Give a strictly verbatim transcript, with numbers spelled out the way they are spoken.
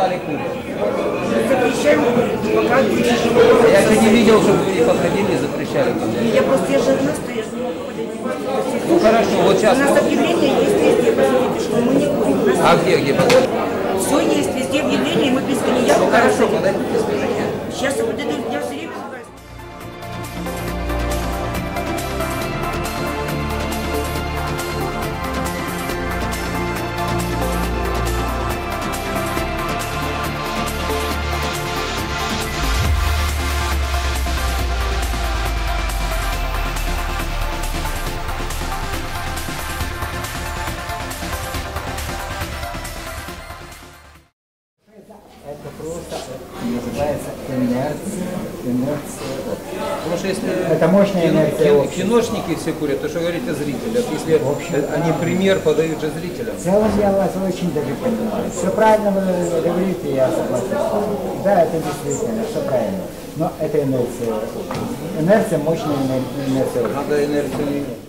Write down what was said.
запрещали курить. Запрещаем курить, пока дети А живут. я еще не видел, чтобы вы подходили и запрещали курить. Я просто, я же одна стою, я же не могу подойти. Ну хорошо, вот сейчас... У нас объявление есть везде, посмотрите, что мы не курим. У нас А где, где? все есть везде объявление, мы без коньяка. Ну хорошо, подойдите, скажите. Сейчас я подойду, я все время собираюсь. Это просто называется инерция. инерция. Потому что если Это мощная кино, инерция кино, общества. киношники все курят, то что говорить о зрителях, если они пример подают же зрителям? В целом я вас очень даже понимаю. Все правильно вы говорите, я согласен с вами. Да, это действительно, все правильно. Но это инерция. Инерция, мощная инерция. Надо инерцию менять.